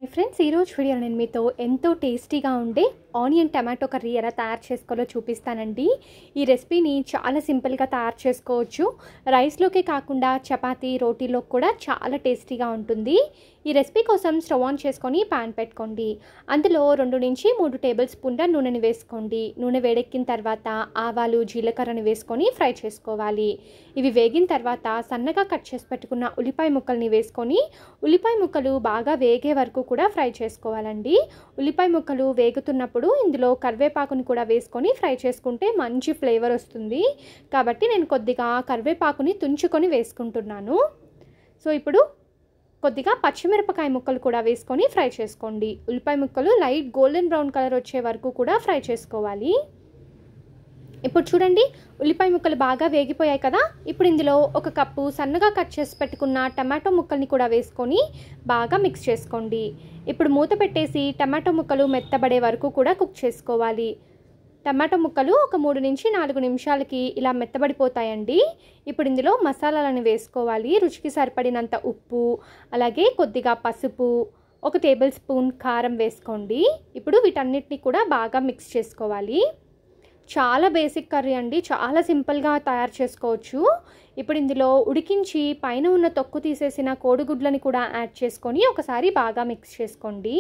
Friends, ఈరోజు video నేను మీతో ఎంతో టేస్టీగా ఉండే ఆనియన్ టమాటో కర్రీ ఎలా తయారు చేసుకోవాలో చూపిస్తానండి. ఈ రెసిపీని చాలా సింపుల్గా తయారు చేసుకోవచ్చు. రైస్లోకే కాకుండా చపాతీ, రోటీలో కూడా చాలా టేస్టీగా ఉంటుంది. ఈ రెసిపీ కోసం స్టవ్ ఆన్ చేసుకొని పాన్ పెట్టుకోండి. అందులో 2 నుంచి 3 టేబుల్ స్పూన్ల నూనెని వేసుకోండి. నూనె వేడెక్కిన తర్వాత ఆవాలు, జీలకర్రని వేసుకొని ఫ్రై చేసుకోవాలి. ఇవి వేగిన తర్వాత సన్నగా కట్ చేసి పెట్టుకున్న ఉల్లిపాయ ముక్కల్ని వేసుకొని ఉల్లిపాయ ముక్కలు బాగా వేగే వరకు కూడా ఫ్రై చేసుకోవాలండి. ఉల్లిపాయ ముక్కలు వేగుతున్నప్పుడు ఇందులో కరివేపాకుని కూడా వేసుకొని ఫ్రై చేసుకుంటే మంచి ఫ్లేవర్ వస్తుంది. కాబట్టి నేను కొద్దిగా కరివేపాకుని తుంచుకొని వేసుకుంటున్నాను. సో ఇప్పుడు కొద్దిగా పచ్చిమిరపకాయ ముక్కలు కూడా వేసుకొని ఫ్రై చేసుకోండి. ఉల్లిపాయ ముక్కలు లైట్ గోల్డెన్ బ్రౌన్ కలర్ వచ్చే వరకు కూడా ఫ్రై చేసుకోవాలి. ఇప్పుడు చూడండి, ఉల్లిపాయ ముక్కలు బాగా వేగిపోయాయి కదా. ఇప్పుడు ఇందులో 1 కప్పు సన్నగా కట్ చేసి పెట్టుకున్న టమాటో ముక్కల్ని కూడా వేసుకొని బాగా మిక్స్ చేసుకోండి. ఇప్పుడు మూత పెట్టేసి టమాటో ముక్కలు మెత్తబడే వరకు కూడా కుక్ చేసుకోవాలి. టమాటో ముక్కలు ఒక 3 నుంచి 4 నిమిషాలకి ఇలా మెత్తబడిపోతాయండి. ఇప్పుడు ఇందులో మసాలాలను వేసుకోవాలి. రుచికి సరిపడినంత ఉప్పు, అలాగే కొద్దిగా పసుపు, 1 టేబుల్ స్పూన్ కారం వేసుకోండి. ఇప్పుడు వీటన్నిటిని కూడా బాగా మిక్స్ చేసుకోవాలి. చాలా బేసిక్ కర్రీ అండి, చాలా సింపుల్గా తయారు చేసుకోవచ్చు. ఇప్పుడు ఇందులో ఉడికించి పైన ఉన్న తొక్కు తీసేసిన కోడిగుడ్లని కూడా యాడ్ చేసుకొని ఒకసారి బాగా మిక్స్ చేసుకోండి.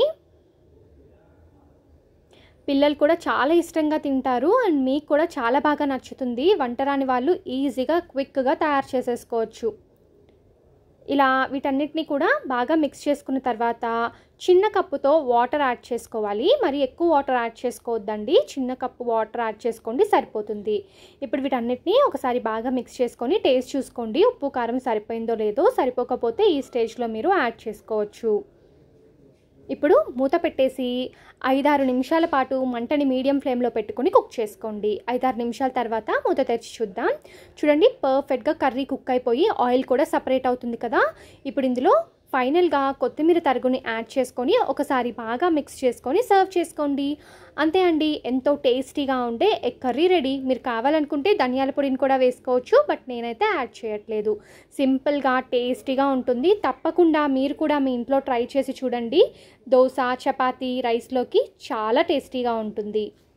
పిల్లలు కూడా చాలా ఇష్టంగా తింటారు అండ్ మీకు కూడా చాలా బాగా నచ్చుతుంది. వంట రాని వాళ్ళు ఈజీగా క్విక్గా తయారు చేసేసుకోవచ్చు. ఇలా వీటన్నిటిని కూడా బాగా మిక్స్ చేసుకున్న తర్వాత చిన్న కప్పుతో వాటర్ యాడ్ చేసుకోవాలి. మరి ఎక్కువ వాటర్ యాడ్ చేసుకోవద్దండి, చిన్న కప్పు వాటర్ యాడ్ చేసుకోండి సరిపోతుంది. ఇప్పుడు వీటన్నిటిని ఒకసారి బాగా మిక్స్ చేసుకొని టేస్ట్ చూసుకోండి. ఉప్పు కారం సరిపోయిందో లేదో, సరిపోకపోతే ఈ స్టేజ్లో మీరు యాడ్ చేసుకోవచ్చు. ఇప్పుడు మూత పెట్టేసి 5-6 నిమిషాల పాటు మంటని మీడియం ఫ్లేమ్లో పెట్టుకొని కుక్ చేసుకోండి. 5-6 నిమిషాల తర్వాత మూత తెరిచి చూద్దాం. చూడండి, పర్ఫెక్ట్గా కర్రీ కుక్ అయిపోయి ఆయిల్ కూడా సపరేట్ అవుతుంది కదా. ఇప్పుడు ఇందులో ఫైనల్గా కొత్తిమీర తరుగుని యాడ్ చేసుకొని ఒకసారి బాగా మిక్స్ చేసుకొని సర్వ్ చేసుకోండి. అంతే అండి, ఎంతో టేస్టీగా ఉండే ఎగ్ కర్రీ రెడీ. మీరు కావాలనుకుంటే ధనియాల పొడిని కూడా వేసుకోవచ్చు, బట్ నేనైతే యాడ్ చేయట్లేదు. సింపుల్గా టేస్టీగా ఉంటుంది. తప్పకుండా మీరు కూడా మీ ఇంట్లో ట్రై చేసి చూడండి. దోశ, చపాతీ, రైస్లోకి చాలా టేస్టీగా ఉంటుంది.